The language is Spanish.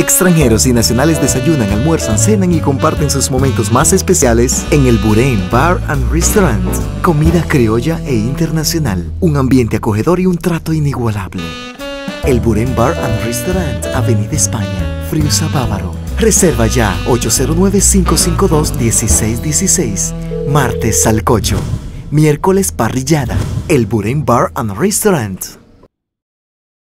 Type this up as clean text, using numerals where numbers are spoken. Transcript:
Extranjeros y nacionales desayunan, almuerzan, cenan y comparten sus momentos más especiales en el Buren Bar and Restaurant. Comida criolla e internacional, un ambiente acogedor y un trato inigualable. El Buren Bar and Restaurant, Avenida España, Friusa Bávaro. Reserva ya 809-552-1616. Martes sancocho, miércoles parrillada. El Buren Bar and Restaurant.